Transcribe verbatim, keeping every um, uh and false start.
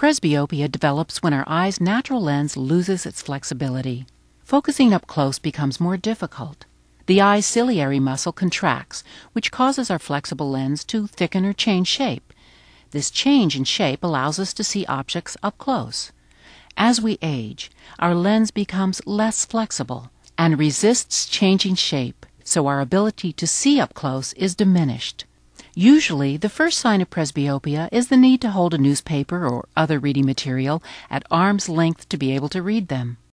Presbyopia develops when our eye's natural lens loses its flexibility. Focusing up close becomes more difficult. The eye's ciliary muscle contracts, which causes our flexible lens to thicken or change shape. This change in shape allows us to see objects up close. As we age, our lens becomes less flexible and resists changing shape, so our ability to see up close is diminished. Usually, the first sign of presbyopia is the need to hold a newspaper or other reading material at arm's length to be able to read them.